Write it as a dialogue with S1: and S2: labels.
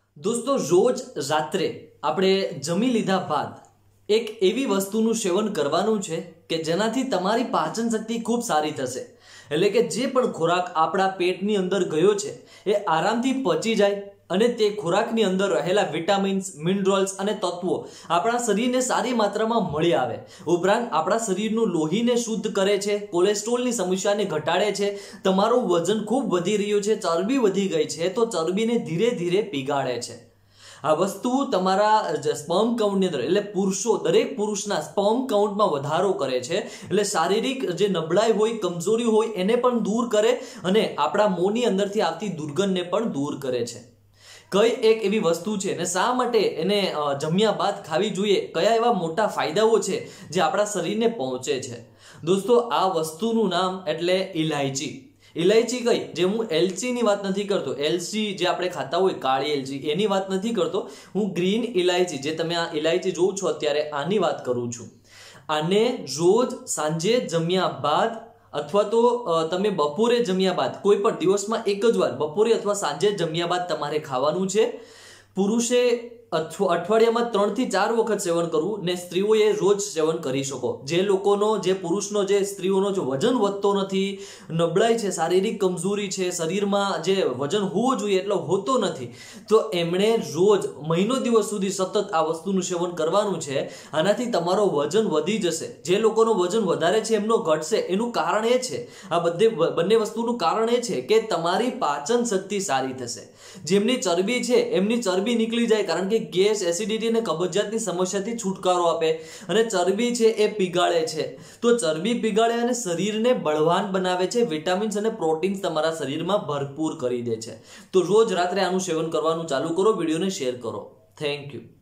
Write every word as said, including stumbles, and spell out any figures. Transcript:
S1: દોસ્તો, રોજ રાત્રે આપણે જમી લીધા બાદ એક એવી વસ્તુનું સેવન કરવાનું છે કે જેનાથી તમારી પાચન શક્તિ ખૂબ સારી થશે। એટલે કે જે પણ ખોરાક આપણા પેટની અંદર ગયો છે એ આરામથી પચી જાય અને તે ખોરાકની અંદર રહેલા વિટામિન્સ, મિનરલ્સ અને તત્વો આપણા શરીરને સારી માત્રામાં મળી આવે। ઉપરાંત આપણા શરીરનું લોહીને શુદ્ધ કરે છે, કોલેસ્ટ્રોલની સમસ્યાને ઘટાડે છે। તમારું વજન ખૂબ વધી રહ્યું છે, ચરબી વધી ગઈ છે તો ચરબીને ધીરે ધીરે પીગાળે છે। આ વસ્તુ તમારા સ્પર્મ કાઉન્ટની અંદર એટલે પુરુષો દરેક પુરુષના સ્પર્મ કાઉન્ટમાં વધારો કરે છે। એટલે શારીરિક જે નબળાઈ હોય, કમજોરી હોય એને પણ દૂર કરે અને આપણા મોંની અંદરથી આવતી દુર્ગંધને પણ દૂર કરે છે। કઈ એક એવી વસ્તુ છે ને શા માટે એને જમ્યા બાદ ખાવી જોઈએ, કયા એવા મોટા ફાયદાઓ છે જે આપણા શરીરને પહોંચે છે? દોસ્તો, આ વસ્તુનું નામ એટલે ઇલાયચી। ઇલાયચી કઈ, જે હું એલચી ની વાત નથી કરતો, એલચી જે આપણે ખાતા હોય કાળી એલચી એની વાત નથી કરતો, હું ગ્રીન ઇલાયચી જે તમે આ ઇલાયચી જોવો છો અત્યારે આની વાત કરું છું। આને રોજ સાંજે જમ્યા બાદ અથવા તો તમે બપોરે જમ્યા બાદ કોઈ પણ દિવસમાં એક જ વાર બપોરે અથવા સાંજે જમ્યા બાદ તમારે ખાવાનું છે। પુરુષે અઠવાડિયામાં ત્રણ થી ચાર વખત સેવન કરવું ને સ્ત્રીઓએ રોજ સેવન કરી શકો। જે લોકોનો જે પુરુષનો જે સ્ત્રીઓનો જો વજન વધતો નથી, નબળાઈ છે, શારીરિક કમજોરી છે, શરીરમાં જે વજન હોવું જોઈએ એટલો હોતો નથી, તો એમણે રોજ મહિનો દિવસ સુધી સતત આ વસ્તુનું સેવન કરવાનું છે। આનાથી તમારો વજન વધી જશે। જે લોકોનો વજન વધારે છે એમનો ઘટશે। એનું કારણ એ છે, આ બધે બંને વસ્તુનું કારણ એ છે કે તમારી પાચન શક્તિ સારી થશે। જેમની ચરબી છે એમની ચરબી નીકળી જાય, કારણ કે ગેસ, એસિડિટી અને કબજિયાતની સમસ્યાથી છુટકારો આપે અને ચરબી છે એ પીગાળે છે। તો ચરબી પીગાળે અને શરીરને બળવાન બનાવે છે, વિટામિન્સ અને પ્રોટીન્સ તમારા શરીરમાં ભરપૂર કરી દે છે। તો રોજ રાત્રે આનું સેવન કરવાનું ચાલુ કરો, વિડીયોને શેર કરો। Thank you.